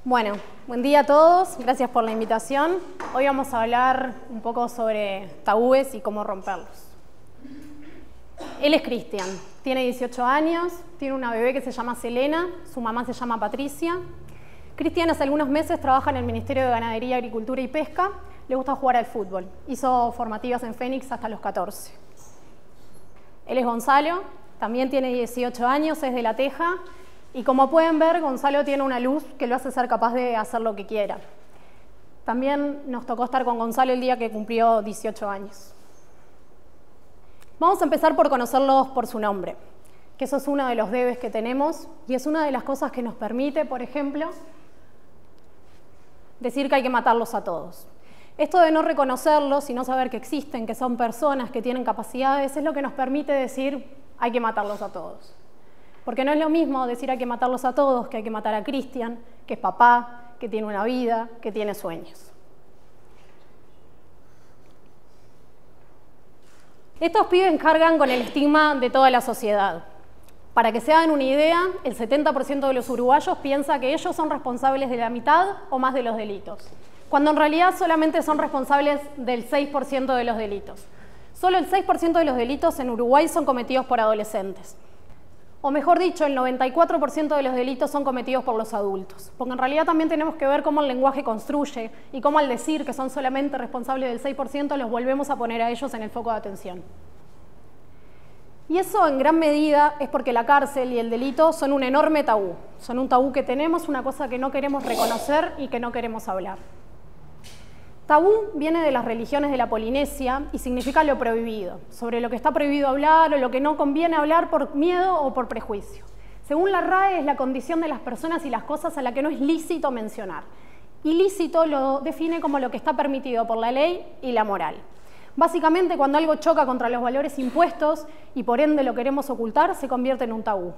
Bueno, buen día a todos, gracias por la invitación. Hoy vamos a hablar un poco sobre tabúes y cómo romperlos. Él es Cristian, tiene 18 años, tiene una bebé que se llama Selena, su mamá se llama Patricia. Cristian hace algunos meses trabaja en el Ministerio de Ganadería, Agricultura y Pesca, le gusta jugar al fútbol, hizo formativas en Fénix hasta los 14. Él es Gonzalo, también tiene 18 años, es de La Teja, y como pueden ver, Gonzalo tiene una luz que lo hace ser capaz de hacer lo que quiera. También nos tocó estar con Gonzalo el día que cumplió 18 años. Vamos a empezar por conocerlos por su nombre, que eso es uno de los debes que tenemos y es una de las cosas que nos permite, por ejemplo, decir que hay que matarlos a todos. Esto de no reconocerlos y no saber que existen, que son personas que tienen capacidades, es lo que nos permite decir hay que matarlos a todos. Porque no es lo mismo decir hay que matarlos a todos que hay que matar a Cristian, que es papá, que tiene una vida, que tiene sueños. Estos pibes cargan con el estigma de toda la sociedad. Para que se hagan una idea, el 70% de los uruguayos piensa que ellos son responsables de la mitad o más de los delitos, cuando en realidad solamente son responsables del 6% de los delitos. Solo el 6% de los delitos en Uruguay son cometidos por adolescentes. O mejor dicho, el 94% de los delitos son cometidos por los adultos. Porque en realidad también tenemos que ver cómo el lenguaje construye y cómo al decir que son solamente responsables del 6% los volvemos a poner a ellos en el foco de atención. Y eso en gran medida es porque la cárcel y el delito son un enorme tabú. Son un tabú que tenemos, una cosa que no queremos reconocer y que no queremos hablar. Tabú viene de las religiones de la Polinesia y significa lo prohibido, sobre lo que está prohibido hablar o lo que no conviene hablar por miedo o por prejuicio. Según la RAE es la condición de las personas y las cosas a la que no es lícito mencionar. Ilícito lo define como lo que está permitido por la ley y la moral. Básicamente, cuando algo choca contra los valores impuestos y por ende lo queremos ocultar, se convierte en un tabú.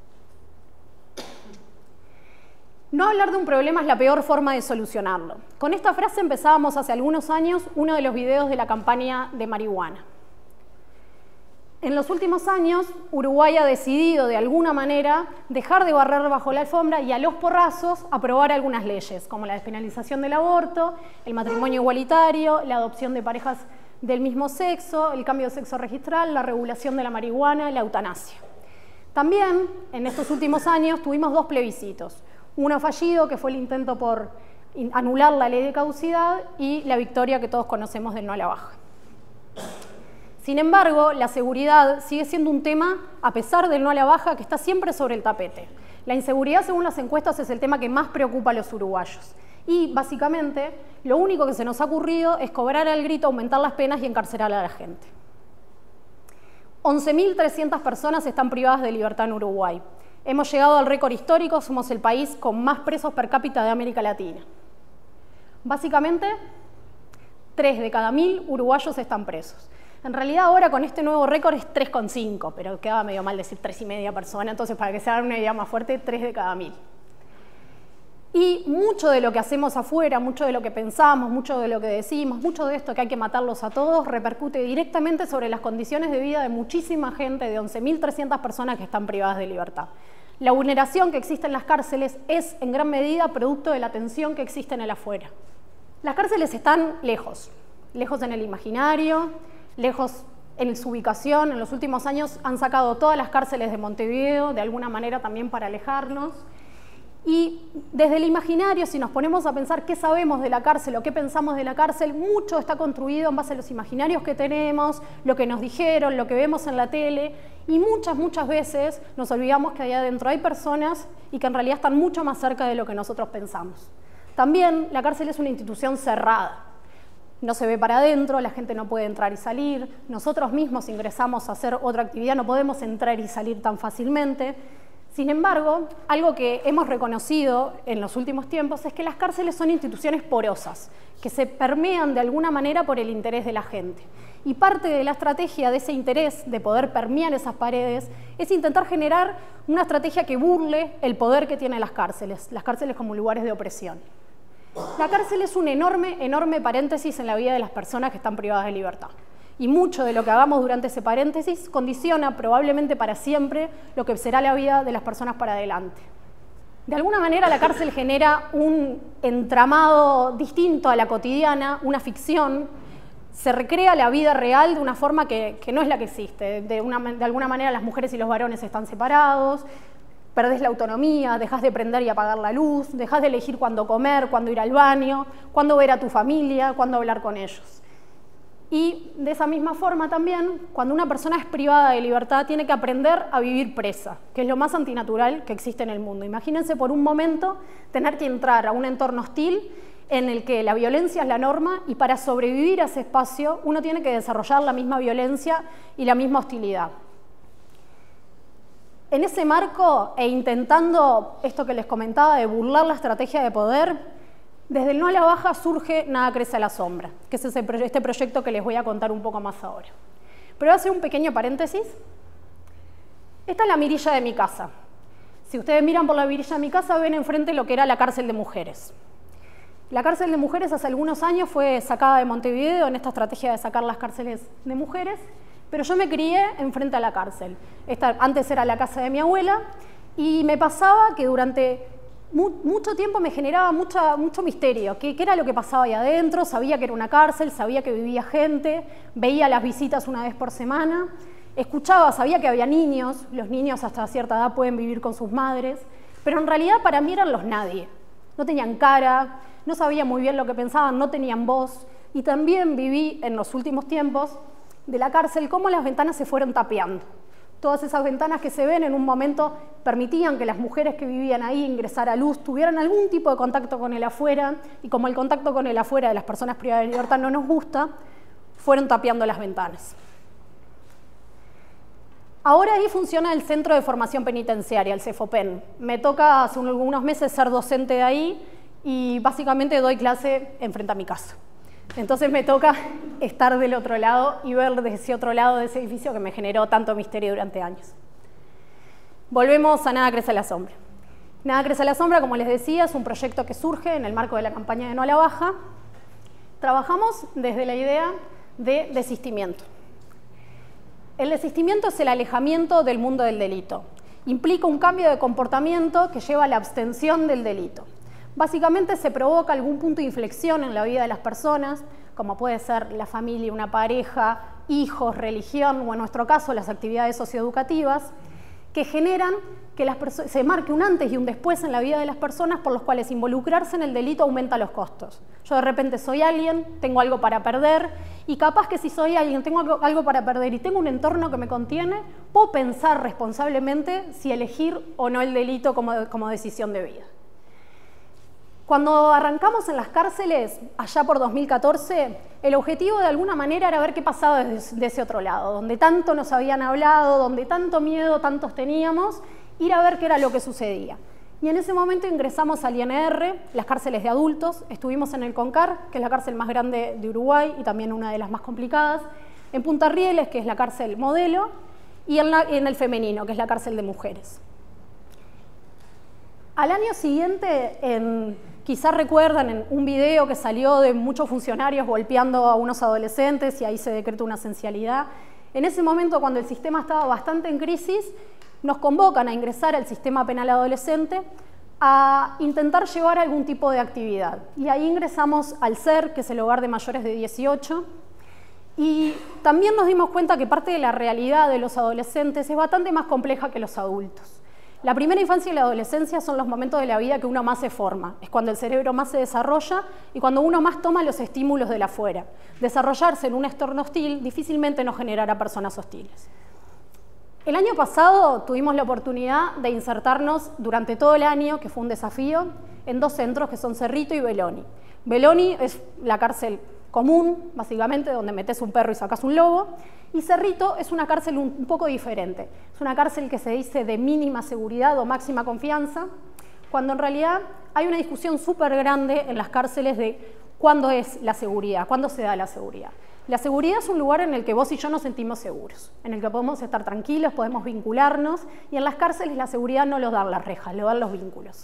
No hablar de un problema es la peor forma de solucionarlo. Con esta frase empezábamos hace algunos años uno de los videos de la campaña de marihuana. En los últimos años, Uruguay ha decidido de alguna manera dejar de barrer bajo la alfombra y a los porrazos aprobar algunas leyes, como la despenalización del aborto, el matrimonio igualitario, la adopción de parejas del mismo sexo, el cambio de sexo registral, la regulación de la marihuana y la eutanasia. También, en estos últimos años, tuvimos dos plebiscitos. Uno fallido, que fue el intento por anular la ley de caducidad, y la victoria que todos conocemos del no a la baja. Sin embargo, la seguridad sigue siendo un tema, a pesar del no a la baja, que está siempre sobre el tapete. La inseguridad, según las encuestas, es el tema que más preocupa a los uruguayos. Y, básicamente, lo único que se nos ha ocurrido es cobrar al grito, aumentar las penas y encarcelar a la gente. 11.300 personas están privadas de libertad en Uruguay. Hemos llegado al récord histórico, somos el país con más presos per cápita de América Latina. Básicamente, 3 de cada 1.000 uruguayos están presos. En realidad ahora con este nuevo récord es 3,5, pero quedaba medio mal decir 3,5 personas, entonces para que se hagan una idea más fuerte, 3 de cada 1.000. Y mucho de lo que hacemos afuera, mucho de lo que pensamos, mucho de lo que decimos, mucho de esto que hay que matarlos a todos, repercute directamente sobre las condiciones de vida de muchísima gente, de 11.300 personas que están privadas de libertad. La vulneración que existe en las cárceles es en gran medida producto de la tensión que existe en el afuera. Las cárceles están lejos en el imaginario, lejos en su ubicación. En los últimos años han sacado todas las cárceles de Montevideo, de alguna manera también para alejarnos. Y desde el imaginario, si nos ponemos a pensar qué sabemos de la cárcel o qué pensamos de la cárcel, mucho está construido en base a los imaginarios que tenemos, lo que nos dijeron, lo que vemos en la tele, y muchas veces nos olvidamos que ahí adentro hay personas y que en realidad están mucho más cerca de lo que nosotros pensamos. También la cárcel es una institución cerrada. No se ve para adentro, la gente no puede entrar y salir, nosotros mismos ingresamos a hacer otra actividad, no podemos entrar y salir tan fácilmente. Sin embargo, algo que hemos reconocido en los últimos tiempos es que las cárceles son instituciones porosas, que se permean de alguna manera por el interés de la gente. Y parte de la estrategia de ese interés de poder permear esas paredes es intentar generar una estrategia que burle el poder que tienen las cárceles como lugares de opresión. La cárcel es un enorme paréntesis en la vida de las personas que están privadas de libertad. Y mucho de lo que hagamos durante ese paréntesis condiciona probablemente para siempre lo que será la vida de las personas para adelante. De alguna manera la cárcel genera un entramado distinto a la cotidiana, una ficción, se recrea la vida real de una forma que no es la que existe. De alguna manera las mujeres y los varones están separados, perdés la autonomía, dejás de prender y apagar la luz, dejás de elegir cuándo comer, cuándo ir al baño, cuándo ver a tu familia, cuándo hablar con ellos. Y de esa misma forma también, cuando una persona es privada de libertad, tiene que aprender a vivir presa, que es lo más antinatural que existe en el mundo. Imagínense por un momento tener que entrar a un entorno hostil en el que la violencia es la norma y para sobrevivir a ese espacio uno tiene que desarrollar la misma violencia y la misma hostilidad. En ese marco, e intentando esto que les comentaba de burlar la estrategia de poder, desde el No a la Baja surge Nada crece a la sombra, que es este proyecto que les voy a contar un poco más ahora. Pero voy a hacer un pequeño paréntesis. Esta es la mirilla de mi casa. Si ustedes miran por la mirilla de mi casa, ven enfrente lo que era la cárcel de mujeres. La cárcel de mujeres hace algunos años fue sacada de Montevideo en esta estrategia de sacar las cárceles de mujeres, pero yo me crié enfrente a la cárcel. Antes era la casa de mi abuela y me pasaba que durante mucho tiempo me generaba mucho misterio. ¿Qué era lo que pasaba ahí adentro? Sabía que era una cárcel, sabía que vivía gente, veía las visitas una vez por semana, escuchaba, sabía que había niños, los niños hasta cierta edad pueden vivir con sus madres, pero en realidad para mí eran los nadie. No tenían cara, no sabía muy bien lo que pensaban, no tenían voz, y también viví en los últimos tiempos de la cárcel cómo las ventanas se fueron tapiando. Todas esas ventanas que se ven en un momento permitían que las mujeres que vivían ahí ingresar a luz, tuvieran algún tipo de contacto con el afuera, y como el contacto con el afuera de las personas privadas de libertad no nos gusta, fueron tapiando las ventanas. Ahora ahí funciona el Centro de Formación Penitenciaria, el CEFOPEN. Me toca hace algunos meses ser docente de ahí y básicamente doy clase enfrente a mi casa. Entonces me toca estar del otro lado y ver desde ese otro lado de ese edificio que me generó tanto misterio durante años. Volvemos a Nada crece a la sombra. Nada crece a la sombra, como les decía, es un proyecto que surge en el marco de la campaña de No a la Baja. Trabajamos desde la idea de desistimiento. El desistimiento es el alejamiento del mundo del delito. Implica un cambio de comportamiento que lleva a la abstención del delito. Básicamente se provoca algún punto de inflexión en la vida de las personas, como puede ser la familia, una pareja, hijos, religión o en nuestro caso las actividades socioeducativas, que generan que se marque un antes y un después en la vida de las personas por los cuales involucrarse en el delito aumenta los costos. Yo de repente soy alguien, tengo algo para perder y capaz que si soy alguien, tengo algo para perder y tengo un entorno que me contiene, puedo pensar responsablemente si elegir o no el delito como decisión de vida. Cuando arrancamos en las cárceles, allá por 2014, el objetivo de alguna manera era ver qué pasaba de ese otro lado, donde tanto nos habían hablado, donde tanto miedo tantos teníamos, ir a ver qué era lo que sucedía. Y en ese momento ingresamos al INR, las cárceles de adultos, estuvimos en el CONCAR, que es la cárcel más grande de Uruguay y también una de las más complicadas, en Punta Rieles, que es la cárcel modelo, y en el femenino, que es la cárcel de mujeres. Al año siguiente, quizás recuerdan en un video que salió de muchos funcionarios golpeando a unos adolescentes y ahí se decretó una esencialidad. En ese momento, cuando el sistema estaba bastante en crisis, nos convocan a ingresar al sistema penal adolescente a intentar llevar algún tipo de actividad. Y ahí ingresamos al CER, que es el hogar de mayores de 18, y también nos dimos cuenta que parte de la realidad de los adolescentes es bastante más compleja que los adultos. La primera infancia y la adolescencia son los momentos de la vida que uno más se forma, es cuando el cerebro más se desarrolla y cuando uno más toma los estímulos de la afuera. Desarrollarse en un entorno hostil difícilmente nos generará personas hostiles. El año pasado tuvimos la oportunidad de insertarnos durante todo el año, que fue un desafío, en dos centros que son Cerrito y Beloni. Beloni es la cárcel común, básicamente, donde metes un perro y sacas un lobo, y Cerrito es una cárcel un poco diferente. Es una cárcel que se dice de mínima seguridad o máxima confianza, cuando en realidad hay una discusión súper grande en las cárceles de cuándo es la seguridad, cuándo se da la seguridad. La seguridad es un lugar en el que vos y yo nos sentimos seguros, en el que podemos estar tranquilos, podemos vincularnos, y en las cárceles la seguridad no lo dan las rejas, lo dan los vínculos.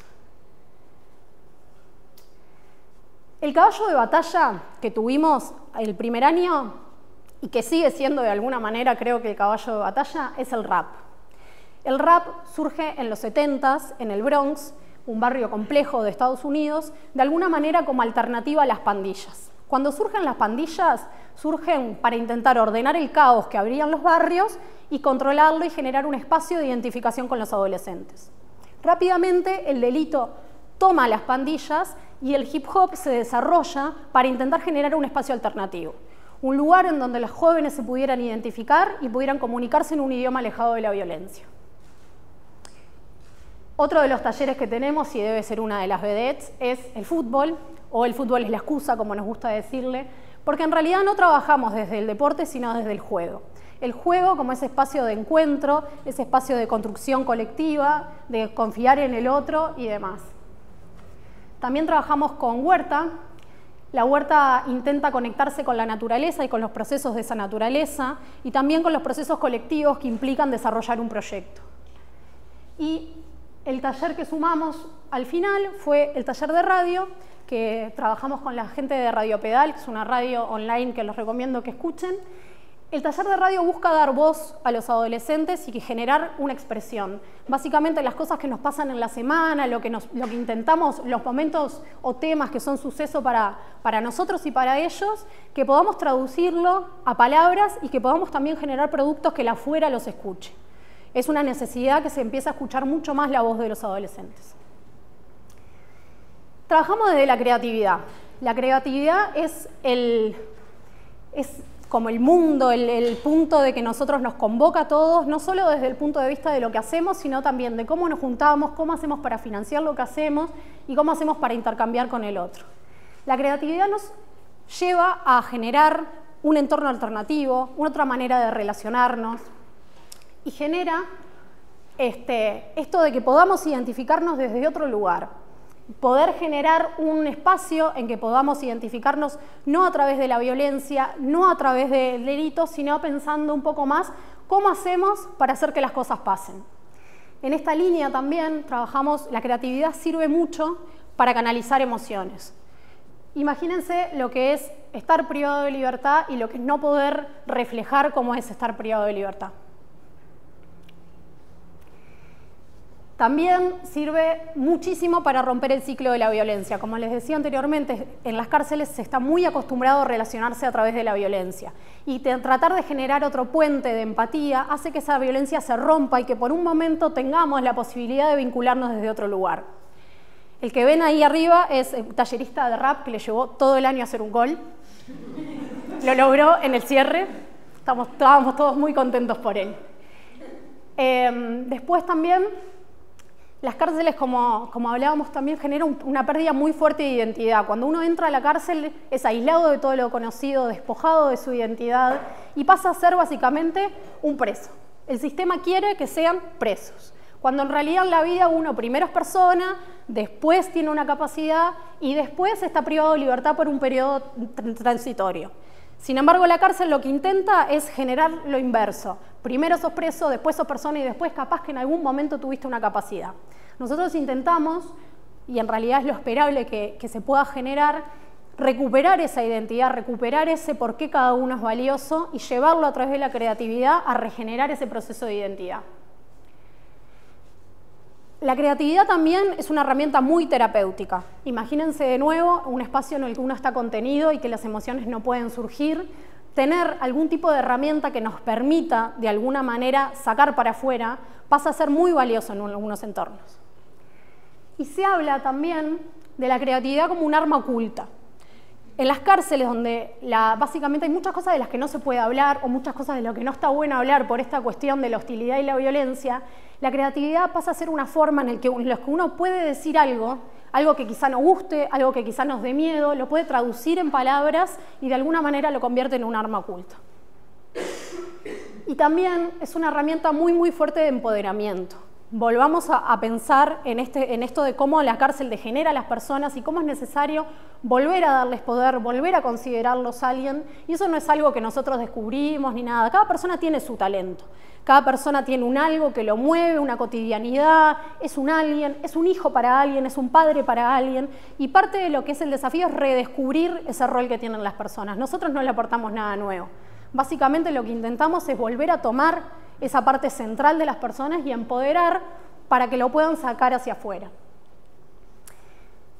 El caballo de batalla que tuvimos el primer año, y que sigue siendo de alguna manera creo que el caballo de batalla, es el rap. El rap surge en los 70s, en el Bronx, un barrio complejo de Estados Unidos, de alguna manera como alternativa a las pandillas. Cuando surgen las pandillas, surgen para intentar ordenar el caos que habría en los barrios y controlarlo y generar un espacio de identificación con los adolescentes. Rápidamente el delito toma a las pandillas y el hip hop se desarrolla para intentar generar un espacio alternativo, un lugar en donde los jóvenes se pudieran identificar y pudieran comunicarse en un idioma alejado de la violencia. Otro de los talleres que tenemos, y debe ser una de las vedettes, es el fútbol, o el fútbol es la excusa, como nos gusta decirle, porque en realidad no trabajamos desde el deporte, sino desde el juego. El juego como ese espacio de encuentro, ese espacio de construcción colectiva, de confiar en el otro y demás. También trabajamos con huerta. La huerta intenta conectarse con la naturaleza y con los procesos de esa naturaleza, y también con los procesos colectivos que implican desarrollar un proyecto. Y el taller que sumamos al final fue el taller de radio, que trabajamos con la gente de Radio Pedal, que es una radio online que les recomiendo que escuchen. El taller de radio busca dar voz a los adolescentes y generar una expresión. Básicamente las cosas que nos pasan en la semana, lo que intentamos, los momentos o temas que son suceso para nosotros y para ellos, que podamos traducirlo a palabras y que podamos también generar productos que la afuera los escuche. Es una necesidad que se empieza a escuchar mucho más la voz de los adolescentes. Trabajamos desde la creatividad. La creatividad es como el mundo, el punto de que nosotros nos convoca a todos, no solo desde el punto de vista de lo que hacemos, sino también de cómo nos juntamos, cómo hacemos para financiar lo que hacemos y cómo hacemos para intercambiar con el otro. La creatividad nos lleva a generar un entorno alternativo, una otra manera de relacionarnos, y genera esto de que podamos identificarnos desde otro lugar, poder generar un espacio en que podamos identificarnos no a través de la violencia, no a través del delito, sino pensando un poco más cómo hacemos para hacer que las cosas pasen. En esta línea también trabajamos, la creatividad sirve mucho para canalizar emociones. Imagínense lo que es estar privado de libertad y lo que es no poder reflejar cómo es estar privado de libertad. También sirve muchísimo para romper el ciclo de la violencia. Como les decía anteriormente, en las cárceles se está muy acostumbrado a relacionarse a través de la violencia. Y tratar de generar otro puente de empatía hace que esa violencia se rompa y que por un momento tengamos la posibilidad de vincularnos desde otro lugar. El que ven ahí arriba es el tallerista de rap que le llevó todo el año a hacer un gol. Lo logró en el cierre. Estábamos todos muy contentos por él. Después también, las cárceles, como hablábamos también, generan una pérdida muy fuerte de identidad. Cuando uno entra a la cárcel es aislado de todo lo conocido, despojado de su identidad y pasa a ser básicamente un preso. El sistema quiere que sean presos, cuando en realidad en la vida uno primero es persona, después tiene una capacidad y después está privado de libertad por un periodo transitorio. Sin embargo, la cárcel lo que intenta es generar lo inverso. Primero sos preso, después sos persona y después capaz que en algún momento tuviste una capacidad. Nosotros intentamos, y en realidad es lo esperable que se pueda generar, recuperar esa identidad, recuperar ese por qué cada uno es valioso y llevarlo a través de la creatividad a regenerar ese proceso de identidad. La creatividad también es una herramienta muy terapéutica. Imagínense de nuevo un espacio en el que uno está contenido y que las emociones no pueden surgir. Tener algún tipo de herramienta que nos permita de alguna manera sacar para afuera pasa a ser muy valioso en algunos entornos. Y se habla también de la creatividad como un arma oculta. En las cárceles, donde básicamente hay muchas cosas de las que no se puede hablar o muchas cosas de las que no está bueno hablar por esta cuestión de la hostilidad y la violencia, la creatividad pasa a ser una forma en la que uno puede decir algo que quizá no guste, algo que quizá nos dé miedo, lo puede traducir en palabras y de alguna manera lo convierte en un arma oculta. Y también es una herramienta muy, muy fuerte de empoderamiento. Volvamos a pensar en esto de cómo la cárcel degenera a las personas y cómo es necesario volver a darles poder, volver a considerarlos alguien. Y eso no es algo que nosotros descubrimos ni nada. Cada persona tiene su talento. Cada persona tiene un algo que lo mueve, una cotidianidad, es un alguien, es un hijo para alguien, es un padre para alguien. Y parte de lo que es el desafío es redescubrir ese rol que tienen las personas. Nosotros no le aportamos nada nuevo. Básicamente lo que intentamos es volver a tomar esa parte central de las personas y empoderar para que lo puedan sacar hacia afuera.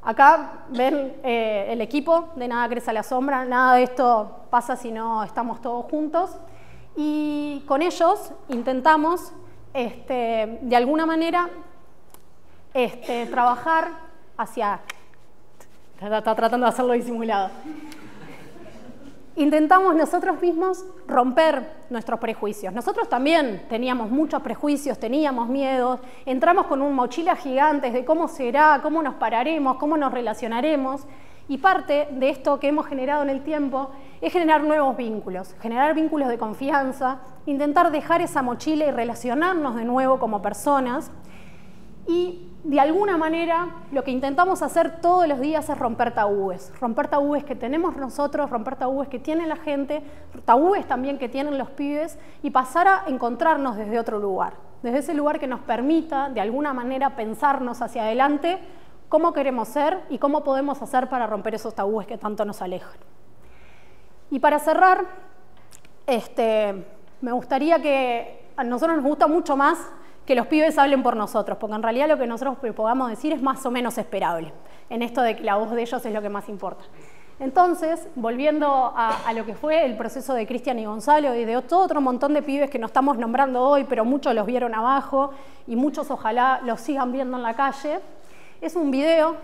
Acá ven el equipo de Nada Crece a la Sombra. Nada de esto pasa si no estamos todos juntos. Y con ellos intentamos, de alguna manera, trabajar hacia... Está tratando de hacerlo disimulado. Intentamos nosotros mismos romper nuestros prejuicios. Nosotros también teníamos muchos prejuicios, teníamos miedos, entramos con un mochila gigantes de cómo será, cómo nos pararemos, cómo nos relacionaremos, y parte de esto que hemos generado en el tiempo es generar nuevos vínculos, generar vínculos de confianza, intentar dejar esa mochila y relacionarnos de nuevo como personas, y de alguna manera lo que intentamos hacer todos los días es romper tabúes que tenemos nosotros, romper tabúes que tiene la gente, tabúes también que tienen los pibes, y pasar a encontrarnos desde otro lugar, desde ese lugar que nos permita de alguna manera pensarnos hacia adelante cómo queremos ser y cómo podemos hacer para romper esos tabúes que tanto nos alejan. Y para cerrar, me gustaría que a nosotros nos gusta mucho más que los pibes hablen por nosotros, porque en realidad lo que nosotros podamos decir es más o menos esperable, en esto de que la voz de ellos es lo que más importa. Entonces, volviendo a lo que fue el proceso de Cristian y Gonzalo y de todo otro montón de pibes que no estamos nombrando hoy, pero muchos los vieron abajo y muchos ojalá los sigan viendo en la calle, es un video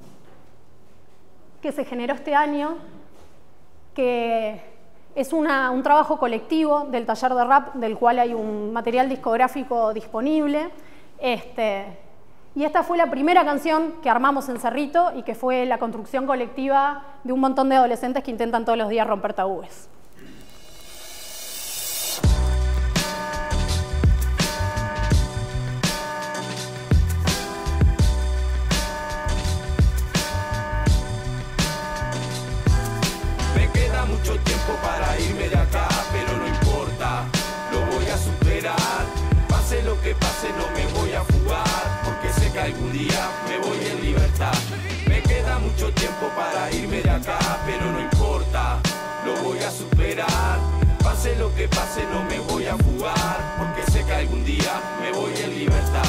que se generó este año, que es un trabajo colectivo del taller de rap, del cual hay un material discográfico disponible. Y esta fue la primera canción que armamos en Cerrito y que fue la construcción colectiva de un montón de adolescentes que intentan todos los días romper tabúes. Mucho tiempo para irme de acá, pero no importa, lo voy a superar. Pase lo que pase, no me voy a fugar, porque sé que algún día me voy en libertad. Me queda mucho tiempo para irme de acá, pero no importa, lo voy a superar. Pase lo que pase, no me voy a fugar, porque sé que algún día me voy en libertad.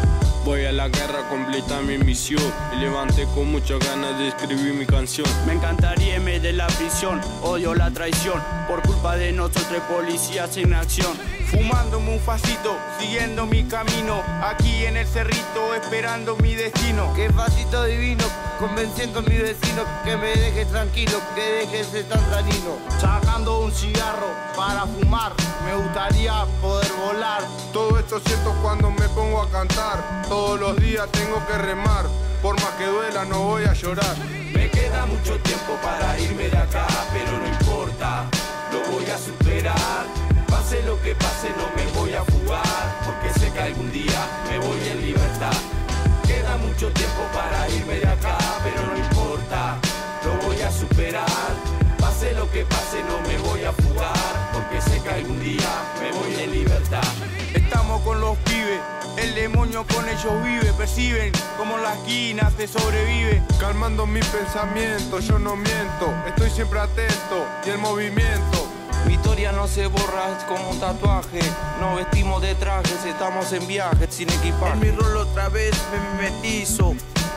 Voy a la guerra, completa mi misión. Me levanté con muchas ganas de escribir mi canción. Me encantaría irme de la prisión, odio la traición. Por culpa de nosotros policías en acción. Fumándome un facito, siguiendo mi camino. Aquí en el cerrito, esperando mi destino. Qué facito divino, convenciendo a mi vecino que me deje tranquilo, que deje ese tan tranquilo. Sacando un cigarro para fumar, me gustaría poder volar. Todo esto siento cuando me pongo a cantar. Todos los días tengo que remar, por más que duela no voy a llorar. Me queda mucho tiempo para irme de acá, pero no importa, lo voy a superar. Pase lo que pase, no me voy a fugar, porque sé que algún día me voy en libertad. Queda mucho tiempo para irme de acá, pero no importa, lo voy a superar. Pase lo que pase, no me voy a fugar, porque sé que algún día me voy en libertad. Estamos con los pibes, el demonio con ellos vive. Perciben como en la esquina se sobrevive. Calmando mis pensamientos, yo no miento. Estoy siempre atento y en movimiento. Mi historia no se borra, es como un tatuaje. No vestimos de trajes, estamos en viaje, sin equipaje. En mi rol otra vez me metizo.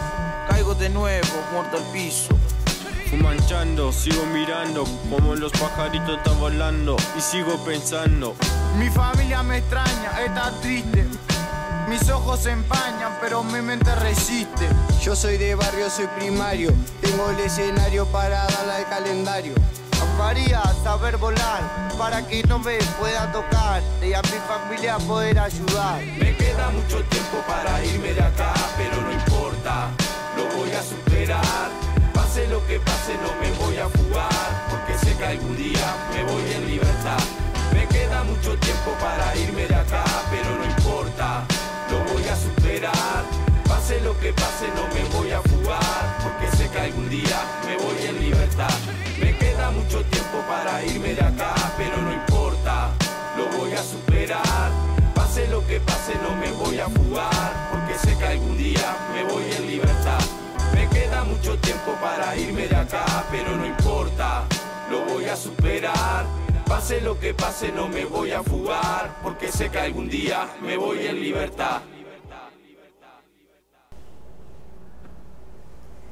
Caigo de nuevo, muerto al piso. Fumanchando, sigo mirando como los pajaritos están volando y sigo pensando. Mi familia me extraña, está triste. Mis ojos se empañan, pero mi mente resiste. Yo soy de barrio, soy primario. Tengo el escenario para darle al calendario. Amaría saber volar para que no me pueda tocar y a mi familia poder ayudar. Me queda mucho tiempo para irme de acá, pero no importa, lo voy a superar. Pase lo que pase, no me voy a fugar, porque sé que algún día me voy en libertad. Me queda mucho tiempo para irme de acá, pero no importa, lo voy a superar. Pase lo que pase, no me voy a fugar, porque sé que algún día me voy en libertad. Me queda mucho tiempo para irme de acá, pero no importa, lo voy a superar. Pase lo que pase, no me voy a fugar, porque sé que algún día me voy en libertad. Me queda mucho tiempo para irme de acá, pero no importa, lo voy a superar. Pase lo que pase, no me voy a fugar, porque sé que algún día me voy en libertad.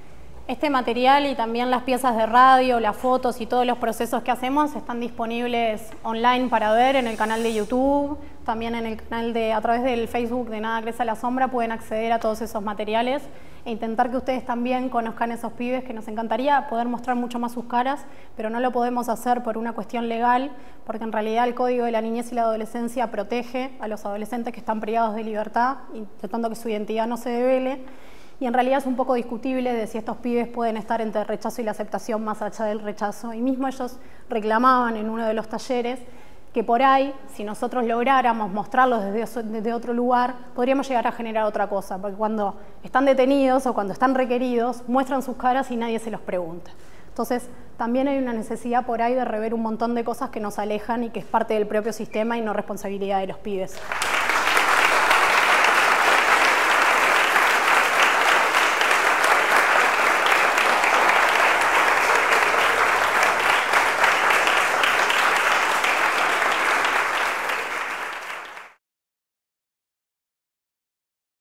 Este material y también las piezas de radio, las fotos y todos los procesos que hacemos están disponibles online para ver en el canal de YouTube, también en el canal a través del Facebook de Nada Crece a la Sombra pueden acceder a todos esos materiales e intentar que ustedes también conozcan esos pibes, que nos encantaría poder mostrar mucho más sus caras, pero no lo podemos hacer por una cuestión legal, porque en realidad el Código de la Niñez y la Adolescencia protege a los adolescentes que están privados de libertad, intentando que su identidad no se devele. Y en realidad es un poco discutible de si estos pibes pueden estar entre el rechazo y la aceptación más allá del rechazo. Y mismo ellos reclamaban en uno de los talleres que por ahí, si nosotros lográramos mostrarlos desde otro lugar, podríamos llegar a generar otra cosa, porque cuando están detenidos o cuando están requeridos, muestran sus caras y nadie se los pregunta. Entonces, también hay una necesidad por ahí de rever un montón de cosas que nos alejan y que es parte del propio sistema y no responsabilidad de los pibes.